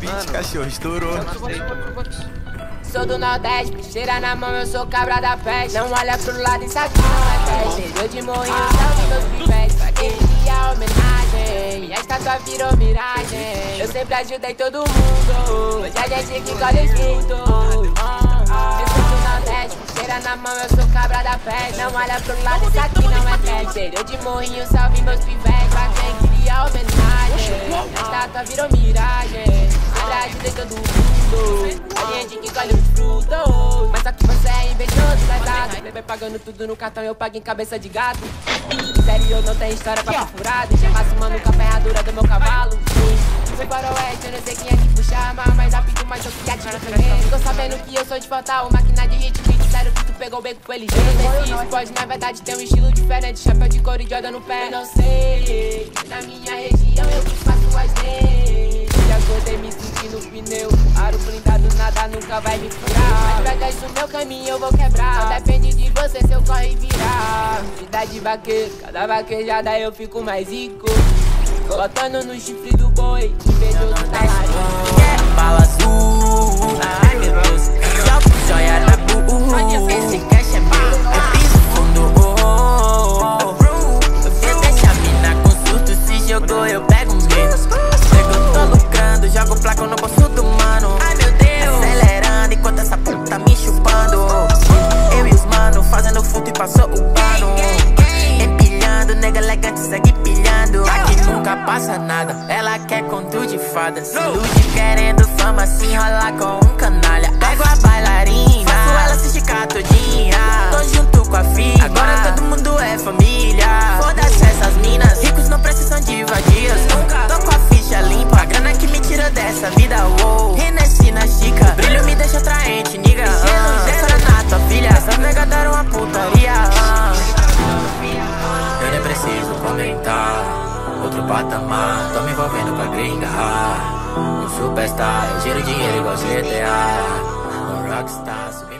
beat, cachorro, estourou. Sou do Nordeste, cheira na mão, eu sou cabra da peste. Não olha pro lado, isso aqui não é festa. Cheirou de morrinho, salve meus pivetes. Pra quem queria homenagem, minha estátua virou miragem. Eu sempre ajudei todo mundo, hoje a gente que colhe os frutos. Eu sou do Nordeste, cheira na mão, eu sou cabra da peste. Não olha pro lado, isso aqui não é festa. Cheirou de morrinho, salve meus pivetes. Pra quem queria homenagem, minha estátua virou miragem. Sempre ajudei todo mundo, a gente que colhe os frutos. Mas só que você é invejoso, pesado. Bebê pagando tudo no cartão, eu pago em cabeça de gato. Interior não tem história pra furada. Deixa mano com a ferradura do meu cavalo. Fui para o oeste, eu não sei quem é que puxa a arma mais rápido, mas eu que atiro primeiro. Tô sabendo que eu sou de fatal, máquina de ritmo. Sério que tu pegou o beco com ele. Eu não sei se isso pode na verdade ter um estilo diferente. Chapéu de couro e Jordan no pé. Eu não sei, na minha região eu que faço as leis. Já acordei me sentindo pneu, aro blindado, nada nunca vai me furar. Mas pra do meu caminho eu vou quebrar. Só depende de você se eu corre e virar. Vida de vaqueiro, cada vaquejada eu fico mais rico. Botando no chifre do boi, invejoso da larinha. Bala azul, ai meu Deus, jogo joia na bu. Esse cash é meu, eu piso fundo. Você deixa a mina com surto, se jogou eu pego medo. Eu tô lucrando, jogo placa no bolso do mano. Ai meu Deus, acelerando enquanto essa puta tá me chupando. Eu e os mano fazendo fruto e passou o pano. Empilhando, nega elegante segue pilhando. Aqui nunca passa nada, ela quer conto de fada. Se ilude querendo fama, se enrolar com um canalha. Pego a bailarina, faço ela se esticar todinha. Tô junto com a filha, agora todo mundo é família. Foda-se essas minas, ricos não precisam de vadias. Nunca tô com a ficha limpa, a grana que me tira dessa vida, uou. Hennessy na chica, o brilho me deixa atraente, niga. Gelo na tua filha, essas negas deram uma putaria. Eu nem preciso comentar, outro patamar, tô me envolvendo com a gringa. Um superstar, eu giro dinheiro igual GTA. Um rockstar,